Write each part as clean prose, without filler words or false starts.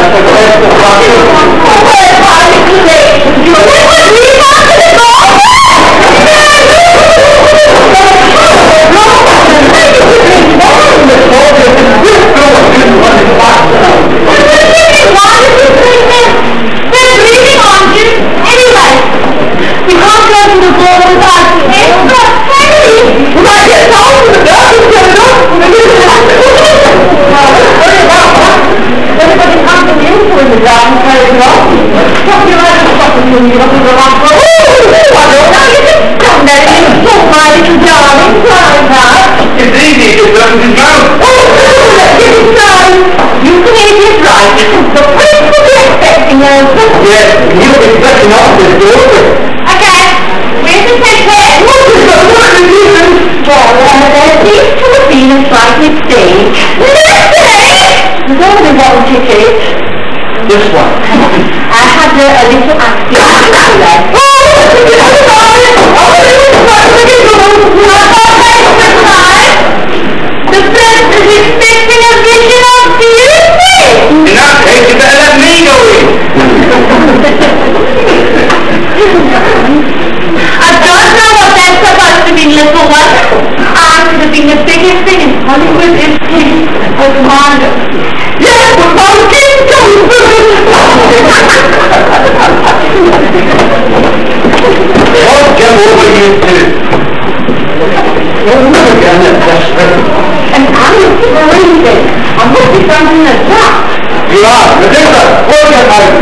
This one. I had a little accident there. The prince is expecting a vision of beauty. In that case, you better let me go in. I don't know what that's supposed to be, little one. I could have been the biggest thing in Hollywood if he was mine. Yes, but I'm King Kong! I'll get over you two. You're never going to desperate. And I'm freezing. I must be something in the dark. You are. Majestic, hold your hand.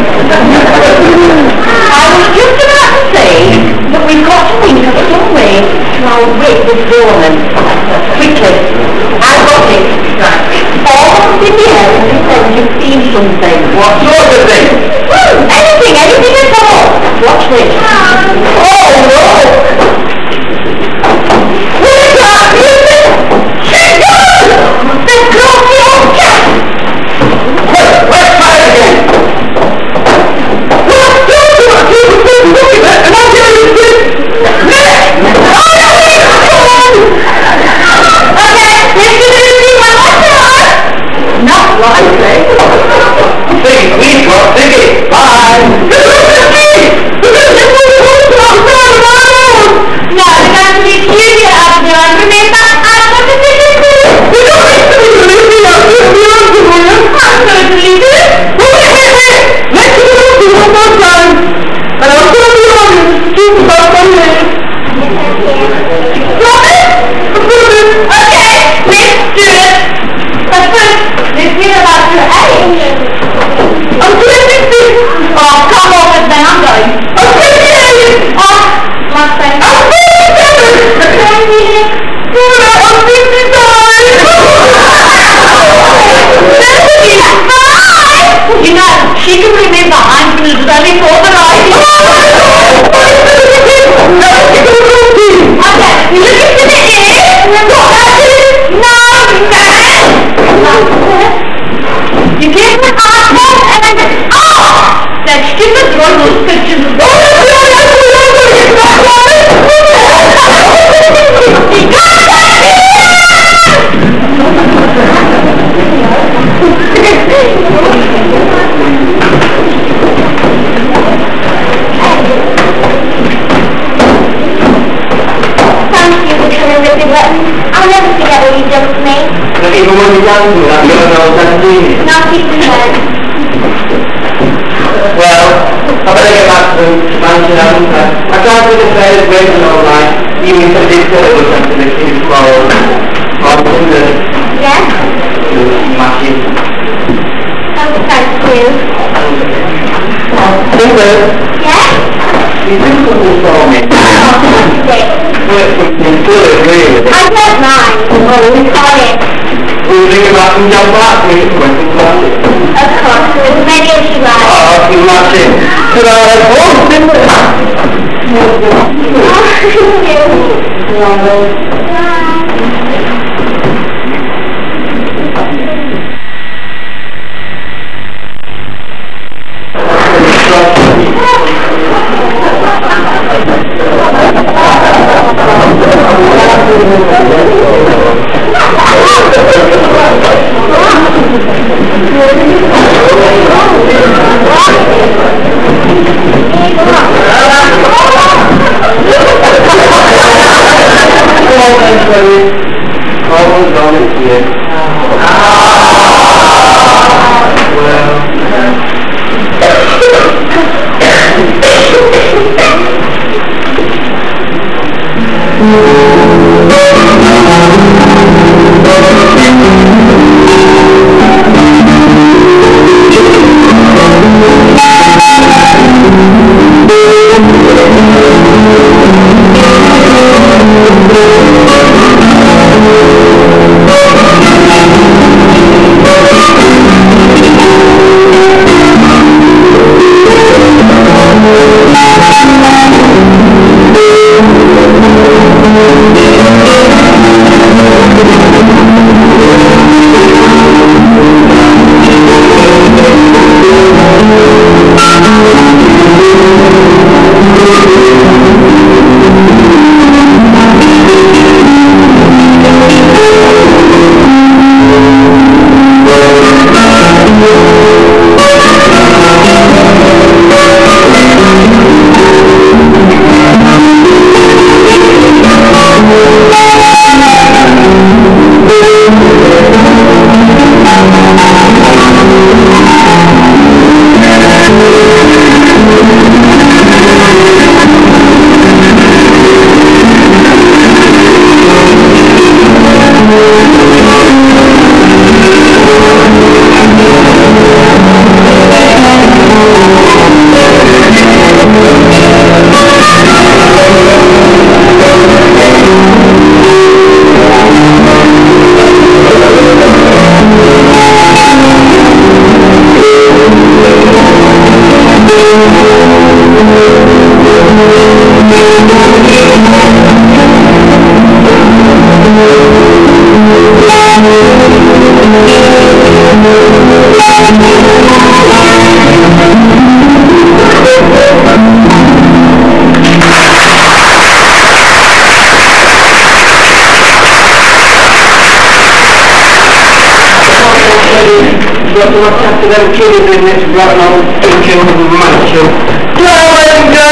I was just about to say that we've got to think of some way to outwit this woman. Quickly. I've got it. All in the air and pretend you've seen something. What sort of thing? Anything at all. Watch this. Oh no! What is that? She's gone! They've closed the old cat! Let's try it again. Well, don't do it! You're looking at it and I'll get you this! Okay, let's do it one more time! Not likely. Think we've got tickets. Bye. No, we're going to be cute up there. And remember, I've got the tickets too. We're not going to be cute up there. I'm going to leave it. Let's do it one more time. And I'll tell you all this about my leg. Promise? Okay, let's do it. But first, let's hear about your age. I'm 26. Oh, come on with me, I'm going. I'm 28. Oh, my friend. I'm 27. I'm 55. You know, she can remember I'm going to do only for the life. Okay, you look into the ear. You give me apple and that stupid Royston pictures. Thank you for terrific work. I'll never forget what you did for me. Even when you're young, you're not 17. Not even then. Well, I better get back to the mansion, haven't I? I can't see the players waiting all night, even if I did say it was something that came tomorrow. Yeah? Smashing. Oh, thank you. Cinder, Yeah? you do something for me. Oh, thank you. Well, something good, really. I don't mind. Oh, we call it. We'll think about some jump back, we can wait for it. Of course, as many as you like. Oh, smashing. Could I have both, Cinder? Oh, thank you. Bye. Them kidding in this rotten old thinking mansion. Go and go!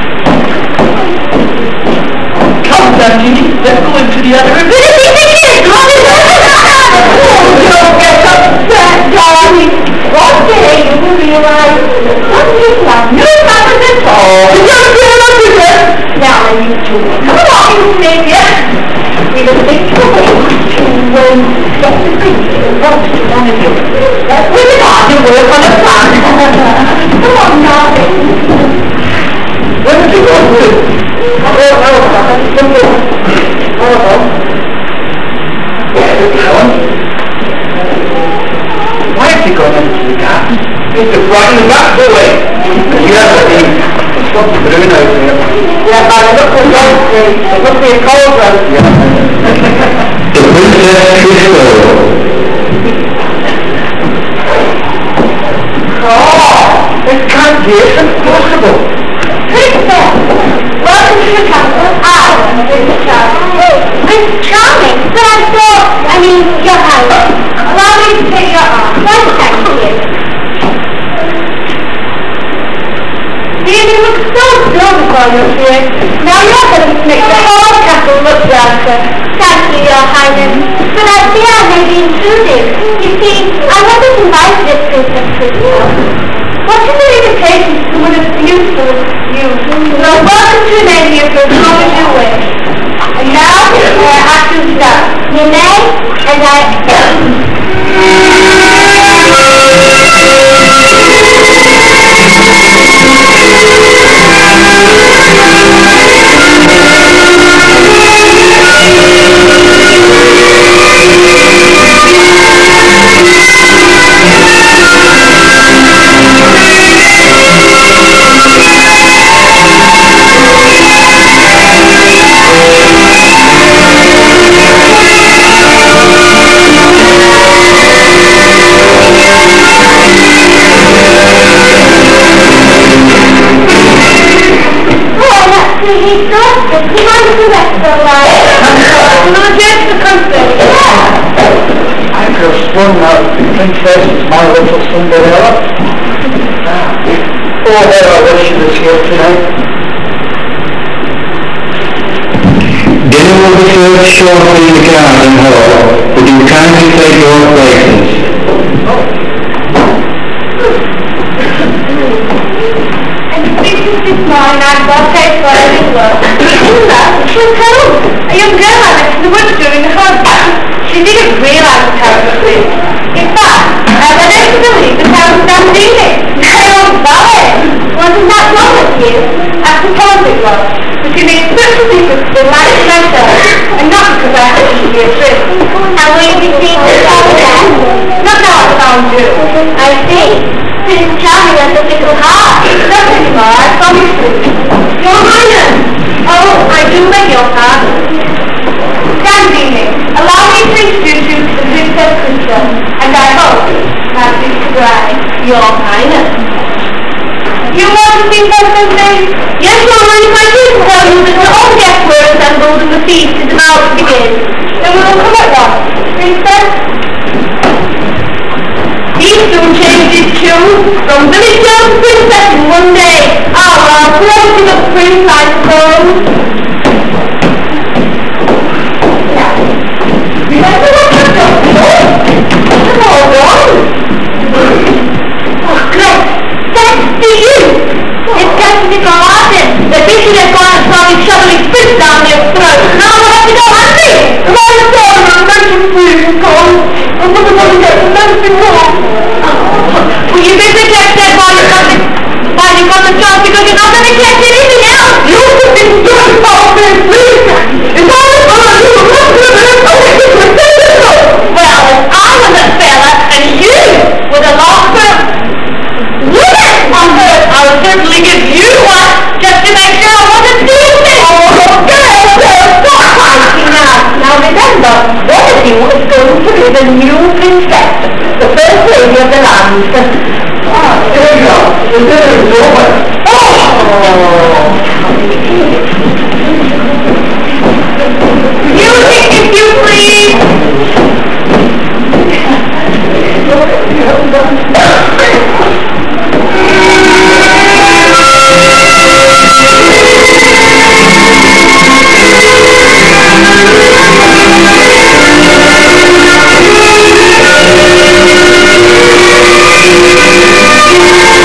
Let's go into the other room. like, what do you have? No purpose at all. You don't feel like you do. Now, you two, come along, you maybe. We will think your way to get the picture of what you want to do. That's really hard to work on a plan. Come on, darling. Where did you go to? I don't know, something. Oh, where did you go? Why have you gone into the garden? It's to frighten the back away. You have to be something brewing out here. Yeah, but I look for roses. It must be a cold rose. The Princess Crystal. Oh, it can't be. It's impossible. Princess, welcome to the castle. Prince Charming. Prince Charming? But I thought, your house. Allow me to take your arm. Why, thank you. You look so dull before you're here. Now you're going to make the whole castle look brighter. Thank you, Your Highness. But I fear I may be intruding. You see, I wasn't invited this Princess Crystal. What is the invitation to someone as beautiful as you? Well, welcome to remain here for as long as you wish. And now, I have to start. You may, and I... I could have spun that princess as my little Cinderella. Oh, how I wish she was here tonight. Dinner will be served shortly in the garden hall. Would you kindly take your places? This morning I got paid for every work. She was home. A young girl I met in the woods during the holiday. She didn't realise the town was big. In fact, I didn't believe the town was down leaving. I was ballet. Wasn't that wrong with you? I suppose it was. But you made such a difference to the life of myself, and not because I had to be a trip. And will you be seen to follow that? Not now I found you. I see. Prince Charming has a little heart. Not anymore, I promise you. Your Highness! Oh, I do beg your pardon. Stand evening. Allow me to introduce you to the Princess Crystal, and I hope, my future bride, Your Highness. You want to see something? Yes, Your Highness, I do tell you that all guests were assembled and the feast is about to begin. Then we will come at once. Princess? He soon changed his tune from village girl to princess in one day. Ah, well, floating up prince, I suppose. Now, remember what you've done before? It's all gone. Oh, great. Thanks to you. It's getting to go out in. The bishop has gone and started shoveling spit down your throat. Now we'll have to go hungry. Right down and make some food and come. I'm going to get some medicine more. Will you be protected while you got the job because you're not going to catch anything else? You have been doing all this reason. It's all about you. Well, I was a fella and you were the last person. Yes, on earth, I would certainly give you one just to make sure I wasn't stupid. Oh, girl, stop fighting now. Now remember, one of you is going to be the new princess, the first lady of the land. Ah, there you go. The dinner is over. Oh! Music, if you please.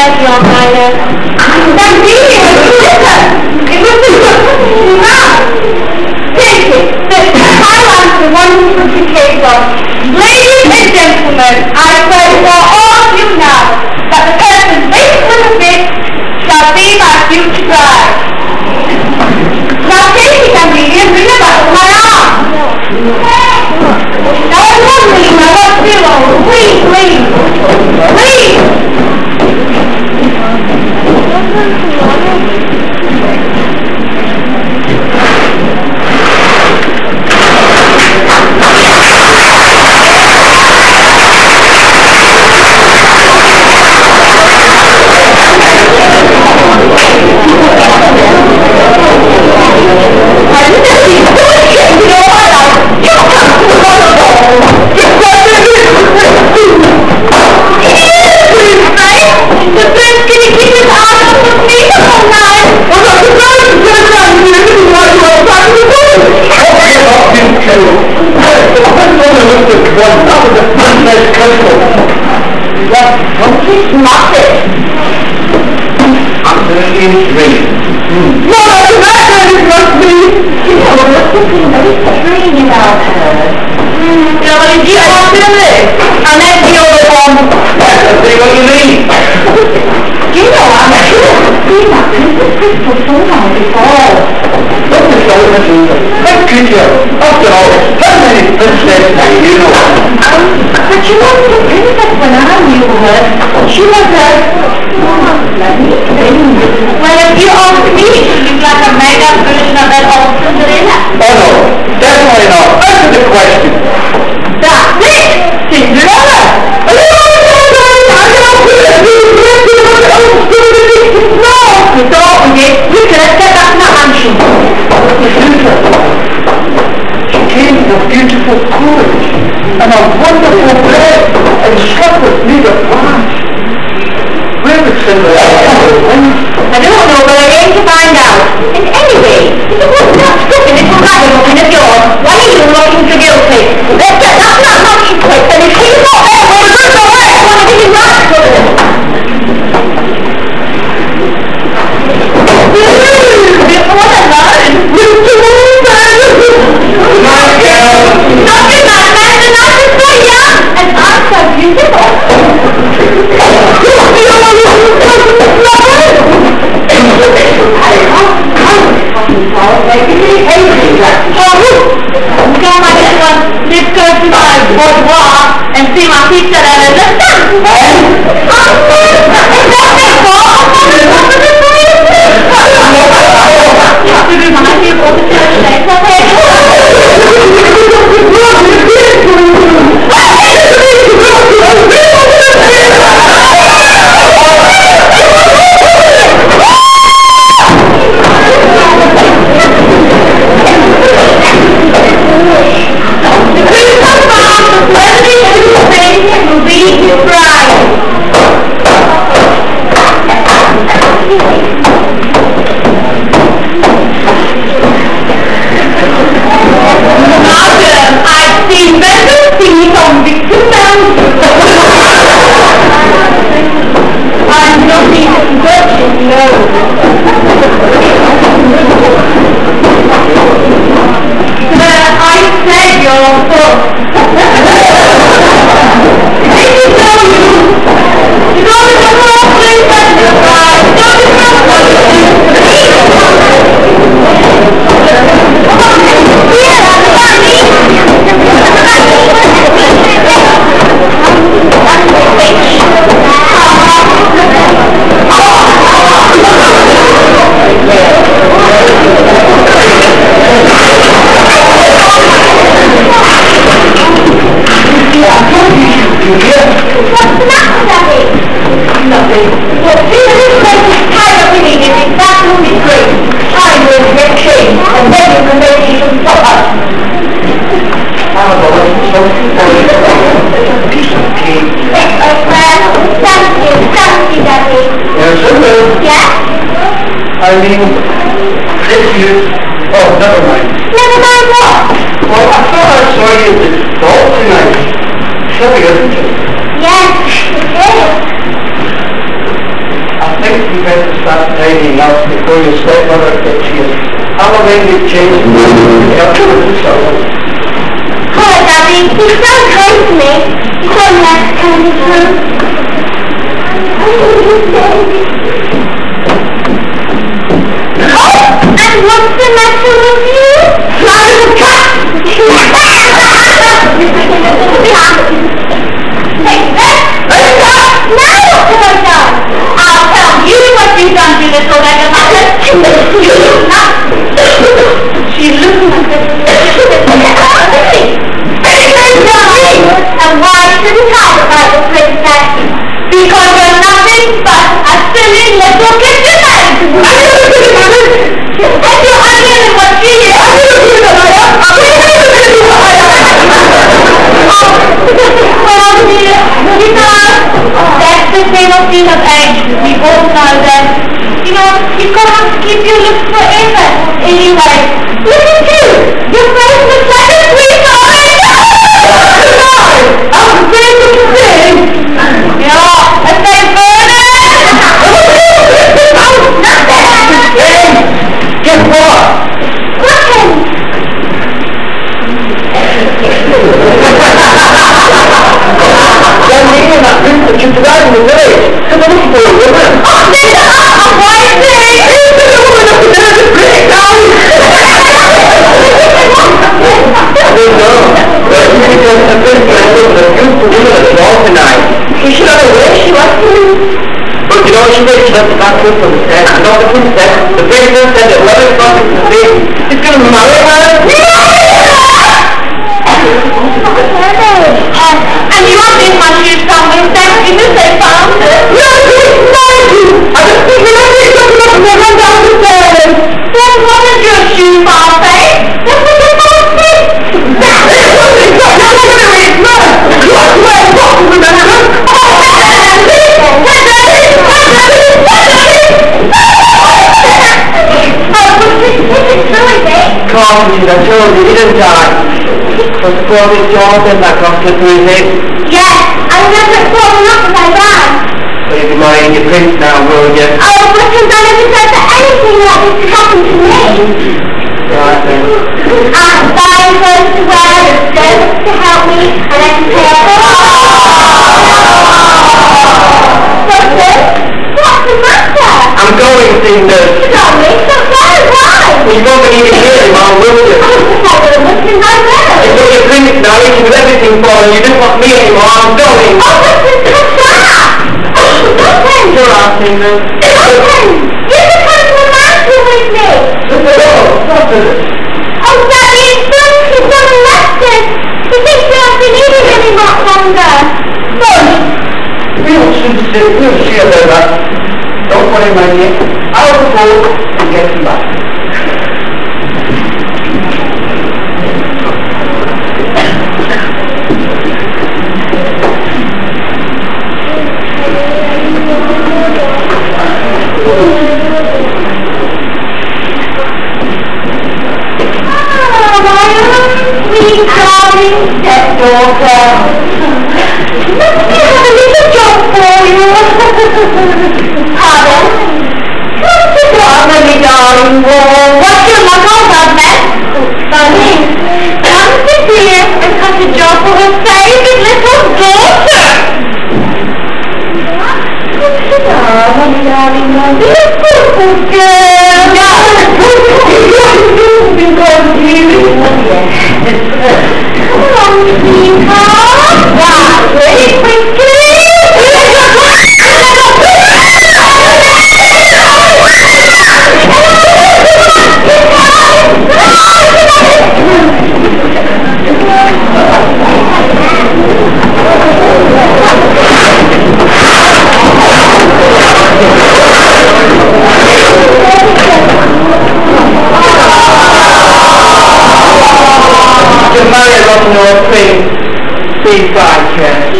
beg, Your Highness. That really was glitter. It was a good mouth. Take it. I want the one certificator. Ladies and gentlemen, I pray for all of you now that the person based on the bit shall be my future bride. Now take it, Amelia, and bring it back to my arm. Now I'm wondering, I want pillow. Please, please. Please. Well, if you ask me, she looks like a made-up version of that old Cinderella. Oh no, definitely not. Answer the question. That's it! Cinderella! No, don't forget, you could have set up in a mansion. She came with a beautiful courage and a wonderful bread and slippers made of glass. Where was Cinderella? I don't know, but I aim to find out. And anyway, if it wasn't that stupid little rabbit looking at yours, why are you looking so guilty? That's not much you quick, and if she's not there, well, we're going to away. I want to give you right for it. What a line! Nothing like that, and I'm so young, and I'm so beautiful. Let's go to my boudoir and see my pizza and understand. I mean, this year... Oh, never mind. Never mind what? Well, I thought I saw you at the ball tonight. Silly, isn't it? Yes, it is. think you better start tidying up before your stepmother gets here. How long have you changed? Poor Daddy, he's so kind to me. He's so nice to come through. Oh, and what's the matter with you? I'm a cat! Take this! Now what have I done? I'll tell you what you've done to this Omega Mother. She's looking at this. And why shouldn't I fight the princess? Because you're nothing but a silly little kitchen maid. And you're uglier than what she is. Oh dear, you know, that's the fatal scene of age. We both know that. You know, you can't have to keep your looks forever. Anyway, look at you. Your face looks like a sweetheart. I'm afraid of the thing. Yeah, and they burn it. Oh, nothing. Hey, guess what? Nothing. Young lady and that prince that you died in the village. Come on for a woman. Oh, Mr. Why is it? It's the woman up there to break down. I don't know. But you think there's a good friend with a beautiful woman at the ball tonight. She should have a wish. She wants to. But you know what she did? She left the back door for the princess. And not the princess. The princess said that whoever comes to the face, she's going to marry her. And you are in my shoes somewhere, thank you, they found it. No, thank you. I just think you're not doing something up and run down the stairs. That wasn't your shoe, Bobby. That was your Bobby. Coffee, I told you, he didn't die. Was the poor big Jordan that got slipped through his head? Yes, I remember it falling off as I ran. So you'll be marrying your prince now, will you? Oh, but I never said that anything like this could happen to me. Right then. I'm dying first to wear a skirt to help me, and then to take What's the matter? I'm going, Cinder. You don't make so bad, why? You won't even hear him, I'll will you? I was just like a looking like that. If you're your prince now, you can do everything for him. You don't want me anymore, I'm going. Oh, what's that? Nothing. You're out, Cinder. Nothing. You can come to the mountain with me. Stop it. Oh, Daddy, it's funny she's done elected. He thinks we don't need him any much longer. Good. We'll see about that. Don't worry, my dear. I'll go and get him back. Sweet darling stepdaughter. Let me have a little job for you. Pardon? Come sit down, my darling. What's your luck on that, man? Funny. Come sit here and cut a job for her favorite little daughter. Come sit down, my darling, my beautiful girl. Come on, sweetheart. That's pretty quickly. Big podcast.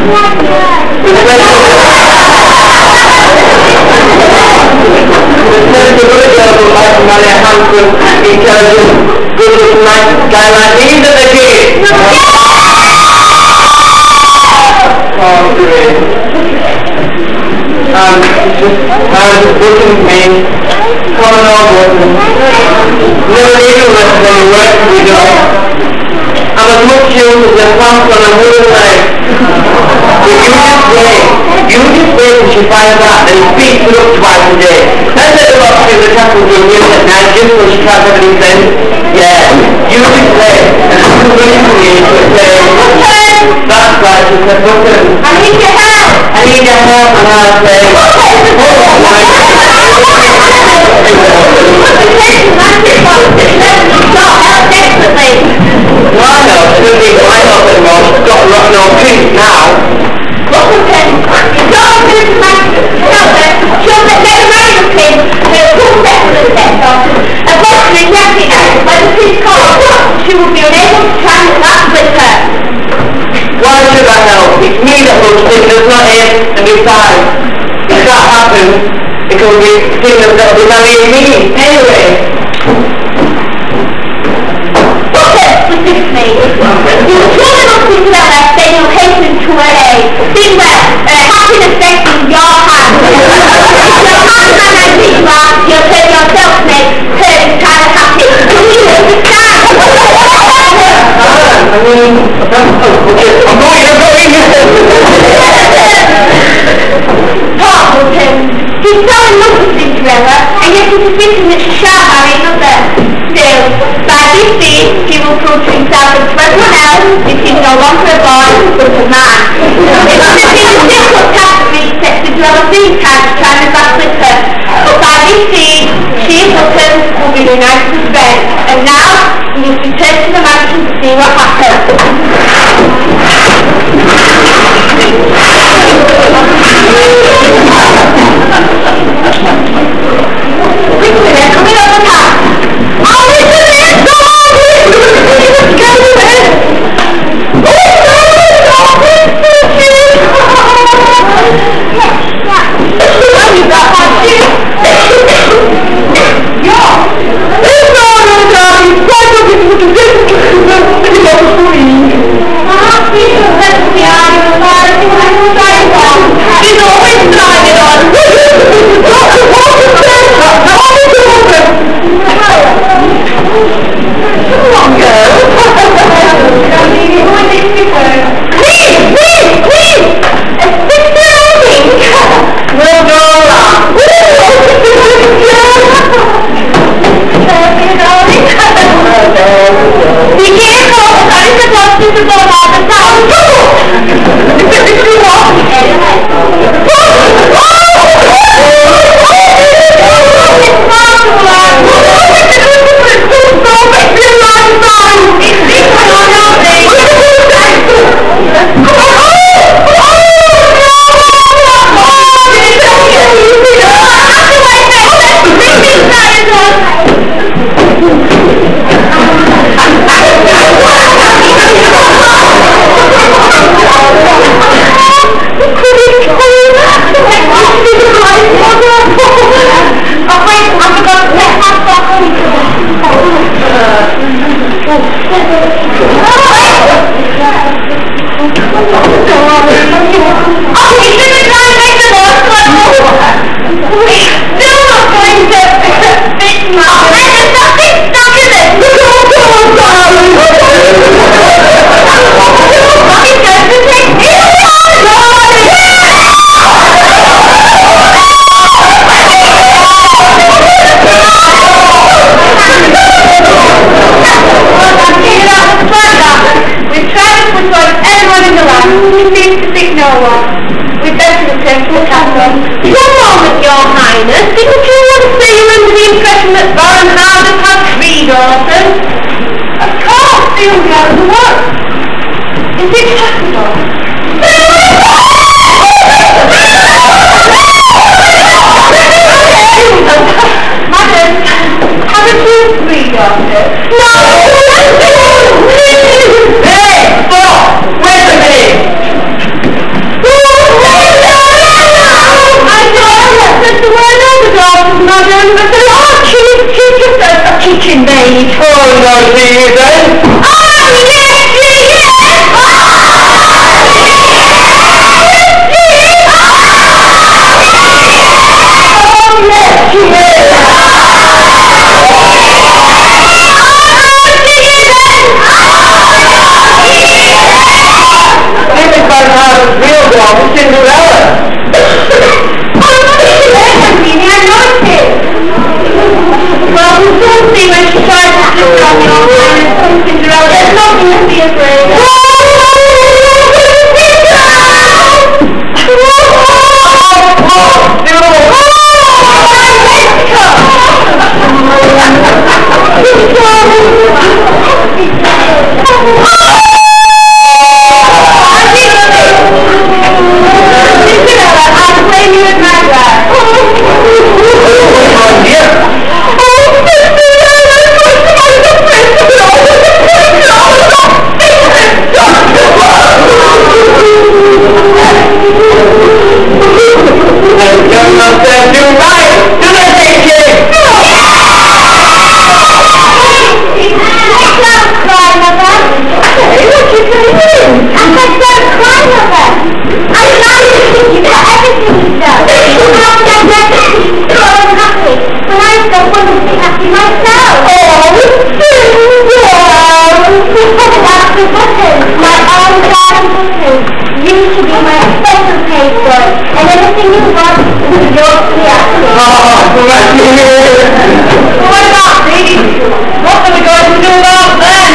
Intelligent, good looking nice guy like me that they did. Oh, great. it's just looking at me, coming on with me. Never need to listen to any work we do. I'm as much used as a pump on a wooden leg. You just wait till she finds out and speaks it up twice a day. That's it about the couple doing music at night just when she can't have anything. Yeah, you just wait. And I'm going to me to say, that's right, she said, listen, I need your help. I need your help, and I'll say, no, I know, she doesn't need my help anymore. She's got rotten old teeth now. Look at him. You don't do to my children. Children never marry a pig. They're too separate stepdaughters. A daughter is nappy now. When the pig's called, she will be unable to transact with her. Why should I help? It's me that looks sickness, not him. And besides, if that happens, it will be sickness that will be marrying me. Anyway. With this mate. You truly must be Cinderella, then you'll hasten to her aid. Think well, happiness rests in your hands. If your hand man like you are, you'll turn yourself, mate. Turn is kind of happy. Do you understand? I'm going. Talk with him. He's so in love with Cinderella, and yet he's thinking that she shall marry another. Still, by this deed, he will prove to himself and to everyone else that he's no longer a boy, but a man. It must have been a difficult task for me to set Cinderella these times to try and back with her. But by this deed, she and Hutton will be united as friends. And now, we must return to the mansion to see what happens. Quickly then, coming up the path. Kitchen maid. Oh, no, see you then. Oh, yes, just do right. Do the thing, kid. Don't cry, Mother. Hey, what you doing? I said don't cry, Mother. I'm glad you think you got everything you know. How can I let you be so unhappy when I don't want to be happy myself? That's the button, my own darling button. You should be my special paid boy, and anything you want is yours to be happy. What about these? What are we going to do about them?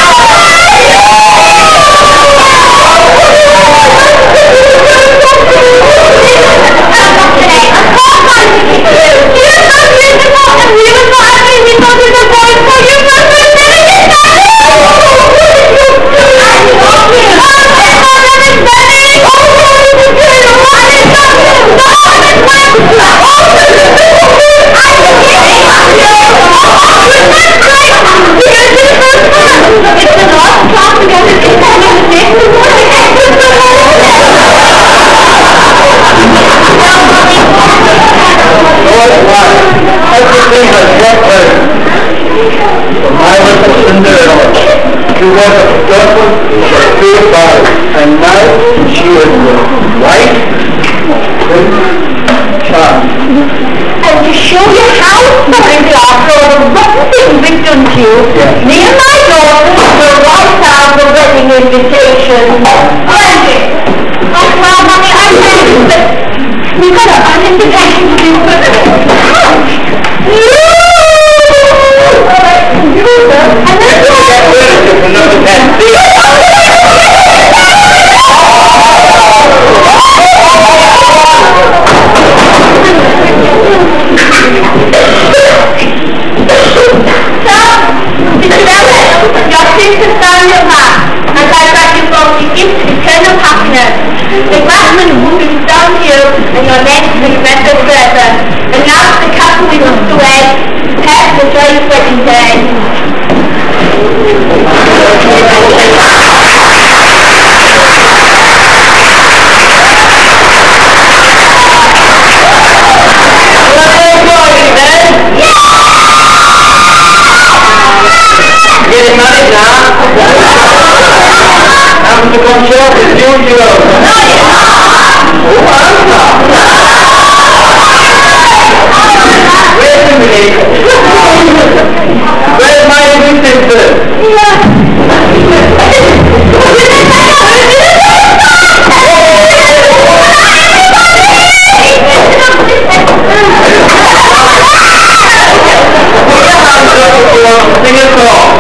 Everything has got better. My little Cinderella. She was a girl, big body, and now she is white, good child. And to show you how sorry we are for all the rotten things we've done to you, me and my daughter will write out the wedding invitation. Wendy! Oh, well, Mummy, I know, but we've got an invitation to do for the house. And then Get rid of it for another 10 feet. The Batman moves down to you, and your next is better forever. And now the couple we must away, prepare for the joyous wedding day. Getting married now? I'm to come short with you, Wait a minute. Where's my new sister? Sing a song.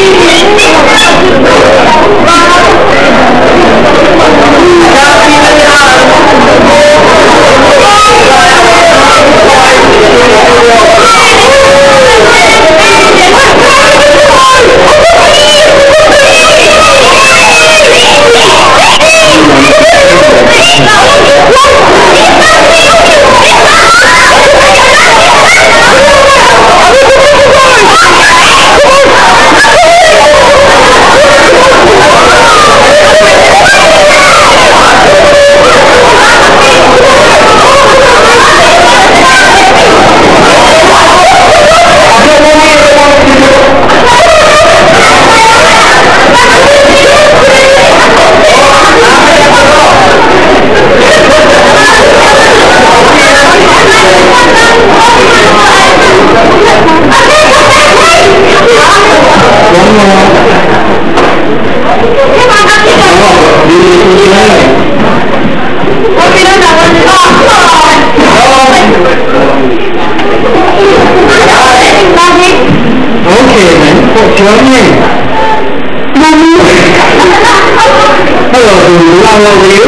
What's your name? Mommy. Hello, Dulu. How old are you?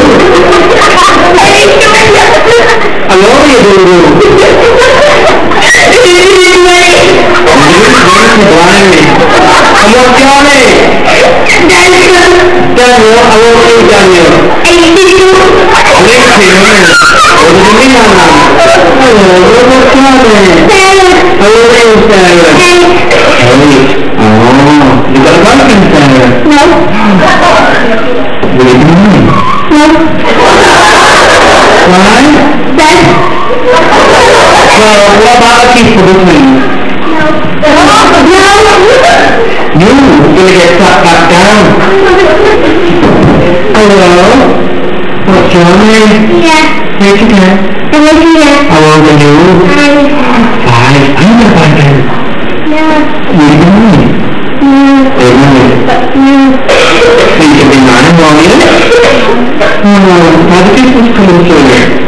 How old are you, Dulu? Blimey. And what's your name? Daniel. Daniel. How old are you, Daniel? 82. What does it mean, Anna? Hello, what's your name? Sarah. How old are you, Sarah? 8. 8. Oh, you got a boyfriend, Sarah? No. What are you doing? No. Why? Dad. Well, what about a kiss for the twins? You're gonna get slapped back down. Hello? What's your name? Yeah. Where'd you go? How old are you? 5. I'm not 5 then. What are you doing? You can be 9, won't you? How the Christmas coming through?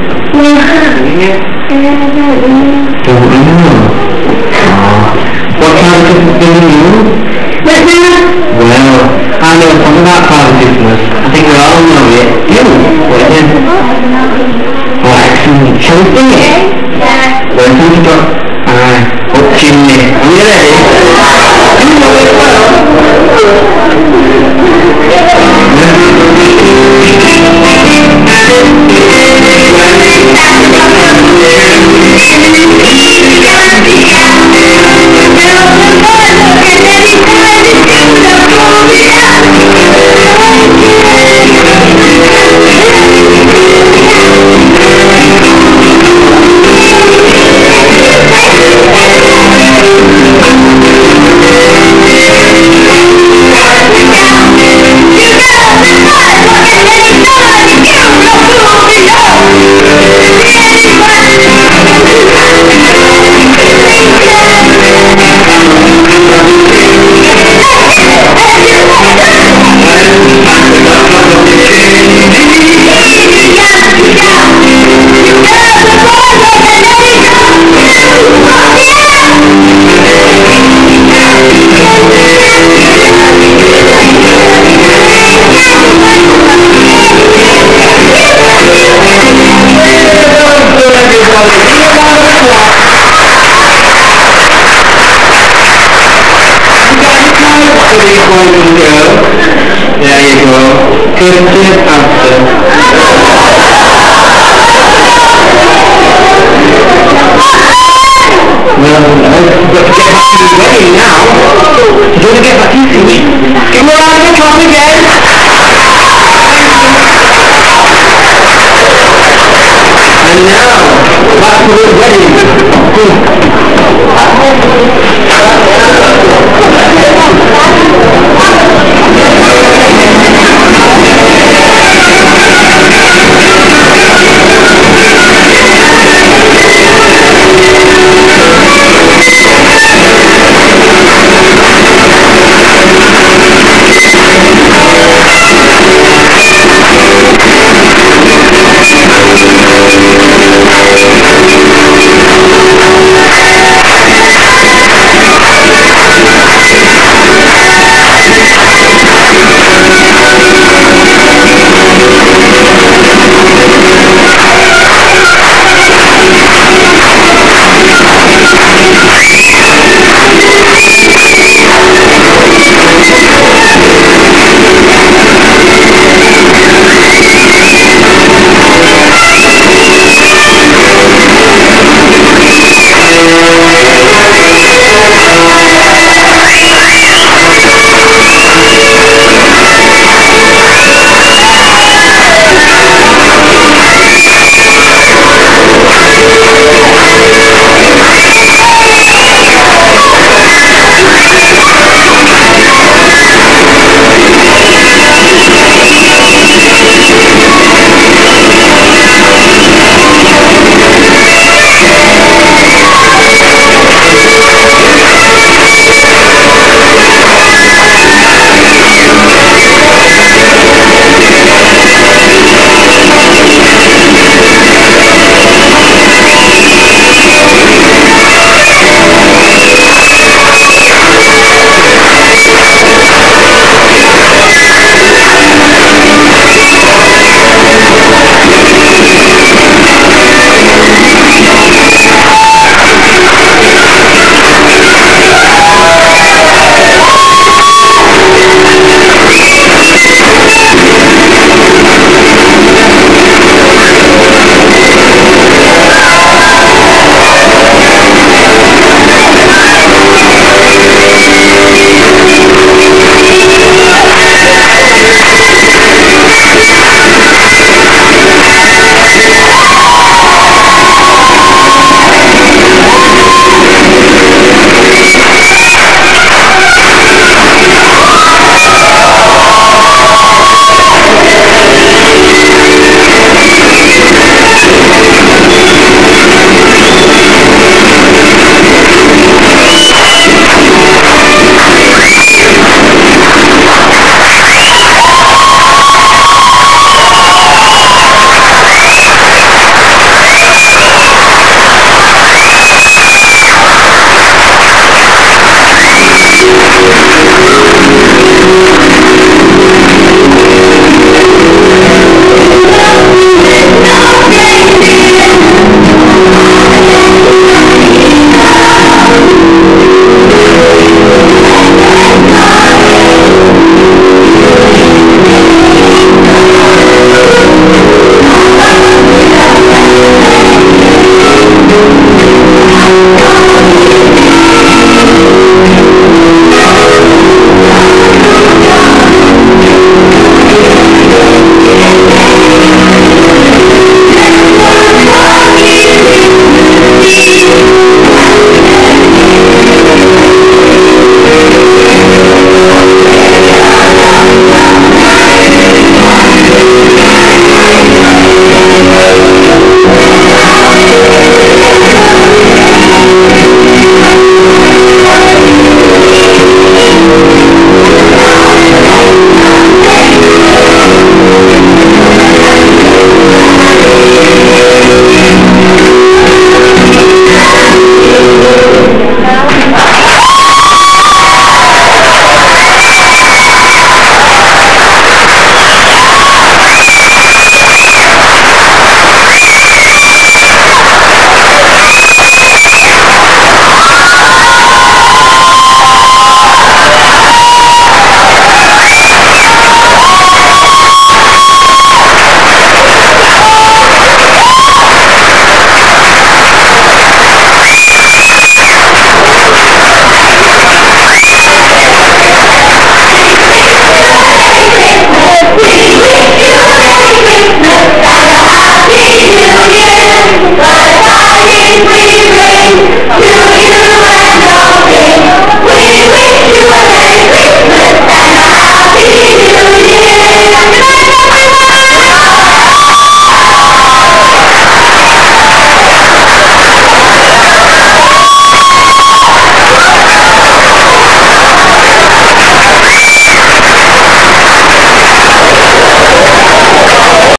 Don't know. What kind of Christmas do you do? Well, I know something about Father Christmas. I think we all know it. You? What is it? Oh, excellent. Shall we sing it? Yeah. Well, who's got... Up chimney. Are you ready? You know it well. There you go. Good answer. Well, we've got to get back to the wedding now. We're going to get back into it. Come around the top again. And now, back to the wedding.